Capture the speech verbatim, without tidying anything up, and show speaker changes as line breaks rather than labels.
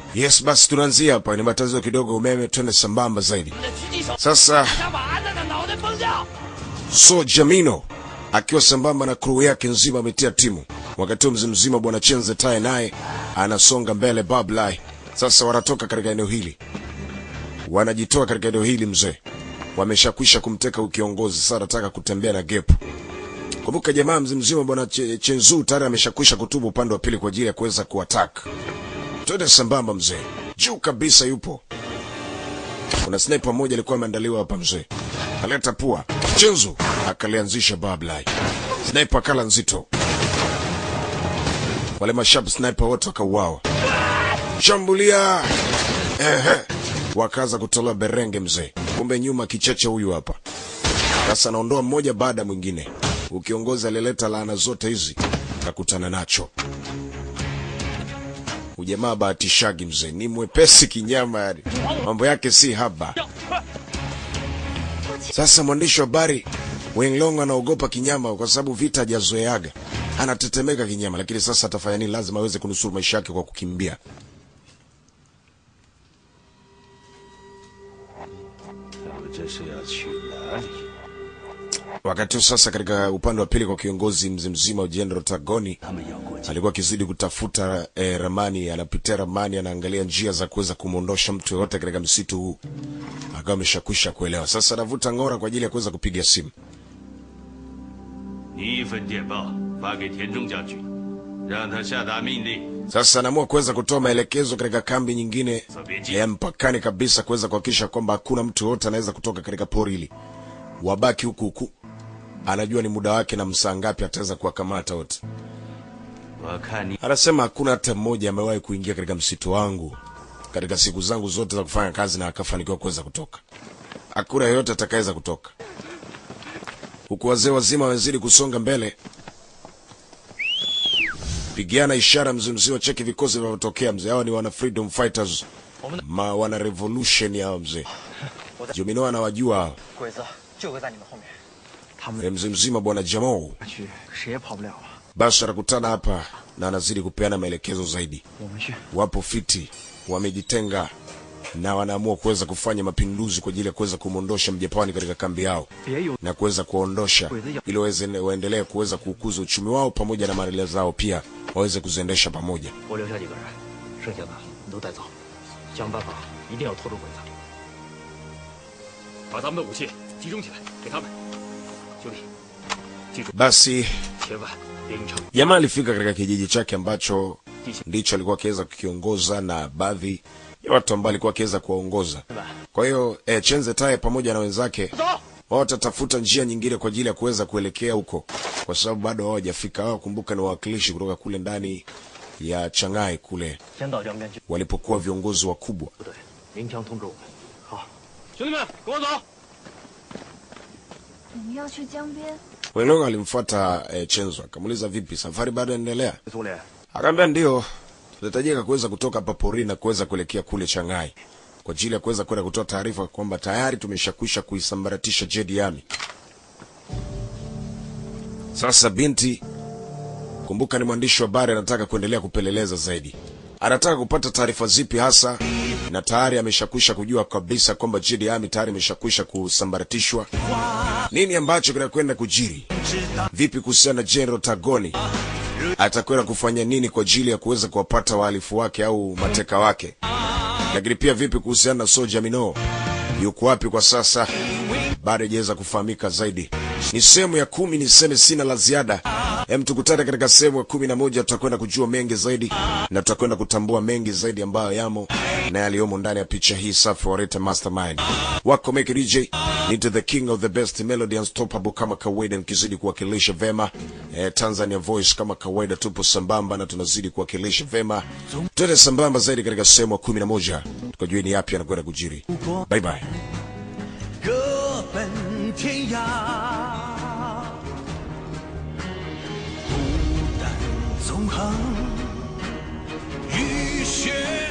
Yes, basi tunaanzia hapa. Ni matatizo kidogo umeme, twende sambamba zaidi. Sasa So Jamino akiwa sambamba na crew yake nzima ametia timu. Wakati mzima mzima bwana Chenze Tai naye anasonga mbele Bablai. Sasa wanatoka katika eneo hili. Wanajitoa katika eneo hili mzee. Wameshakwisha kumteka ukiongozi, sasa anataka kutembea na gap. Kumbuka jamaa mzima mzima bwana Chenzu tayari ameshakwisha kutubu upande wa pili kwa ajili ya kuweza kuattack. Twende sambamba mzee. Juu kabisa yupo. Kuna sniper mmoja alikuwa ameandaliwa hapa mzee. Aleta pua. Chenzu akalianzisha Bablai. Sniper akala nzito. Wale masharp sniper wote wakauawa. Shambulia. Ehe. Wakaanza kutolewa berenge mzee. Kumbe nyuma kicheche huyu hapa. Sasa naondoa mmoja baada mwingine. Ukiongoza alileta laana zote hizi kakutana nacho. Ujamaa bahatishagi mzee, ni mwepesi kinyama yani. Mambo yake si haba. Sasa mwandishi wa habari Wenglong anaogopa kinyama kwa sababu vita hajazoeaga. Anatetemeka kinyama, lakini sasa atafanya nini? Lazima aweze kunusuru maisha yake kwa kukimbia. Wakati sasa katika upande wa pili kwa kiongozi mzimzima General Tagoni alikuwa kizidi kutafuta eh, ramani, anapitia ramani, anaangalia njia za kuweza kumuondosha mtu yote katika msitu huu. Akawa ameshakwisha kuelewa. Sasa anavuta ngora kwa ajili ya kuweza kupiga simu. Sasa anaamua kuweza kutoa maelekezo katika kambi nyingine ya mpakani kabisa kuweza kuhakikisha kwamba hakuna mtu yote anaweza kutoka katika pori hili. Wabaki huku huku. Anajua ni muda wake na msaa ngapi ataweza kuwakamata wote. Anasema hakuna hata mmoja amewahi kuingia katika msitu wangu katika siku zangu zote za kufanya kazi na akafanikiwa kuweza kutoka. Hakuna yeyote atakayeweza kutoka. Huku wazee wazima wazidi kusonga mbele. Pigiana ishara mzunzio, cheki vikosi vinavyotokea mzee. Hao ni wana freedom fighters. Ma wana revolution ya mzee. Jumino anawajua. Mzee mzima bwana Jamoo. Basi anakutana hapa na anazidi kupeana maelekezo zaidi. Wapo fiti, wamejitenga na wanaamua kuweza kufanya mapinduzi kwa ajili ya kuweza kumondosha Mjapani katika kambi yao na kuweza kuondosha ili waweze waendelee kuweza kukuza uchumi wao pamoja na maendeleo yao pia waweze kuziendesha pamoja. Basi jamaa alifika katika kijiji chake ambacho ndicho alikuwa akiweza kukiongoza na baadhi ya watu ambao alikuwa akiweza kuwaongoza. Kwa hiyo eh, Chenze Tai pamoja na wenzake watatafuta njia nyingine kwa ajili ya kuweza kuelekea huko kwa sababu bado hawajafika. Wao kumbuka ni wawakilishi kutoka kule ndani ya Changai kule walipokuwa viongozi wakubwa. Wenonga alimfuata eh, Chenzo akamuuliza vipi safari bado inaendelea? Akamwambia ndio, tunahitajika kuweza kutoka hapa porini na kuweza kuelekea kule Changai kwa ajili ya kuweza kwenda kutoa taarifa kwamba tayari tumeshakwisha kuisambaratisha Jedi Army. Sasa binti, kumbuka ni mwandishi wa habari, anataka kuendelea kupeleleza zaidi. Anataka kupata taarifa zipi hasa, na tayari ameshakwisha kujua kabisa kwamba Jedi Army tayari imeshakwisha kusambaratishwa. Nini ambacho kinakwenda kujiri? Vipi kuhusiana na General Tagoni? Atakwenda kufanya nini kwa ajili ya kuweza kuwapata wahalifu wake au mateka wake? Lakini pia vipi kuhusiana na So Jamino? Yuko wapi kwa sasa? Bado hajaweza kufahamika zaidi. Ni sehemu ya kumi, niseme sina la ziada. Hem, tukutane katika sehemu ya kumi na moja, tutakwenda kujua mengi zaidi na tutakwenda kutambua mengi zaidi ambayo yamo na yaliomo ndani ya picha hii safi wareta mastermind. Wako make D J into the king of the best melody unstoppable kama kawaida, nikizidi kuwakilisha vema eh, Tanzania voice kama kawaida, tupo sambamba na tunazidi kuwakilisha vema. Tuende sambamba zaidi katika sehemu ya kumi na moja. Tukajue ni yapi yanakwenda kujiri. Bye bye.
各奔天涯，孤单纵横，浴血。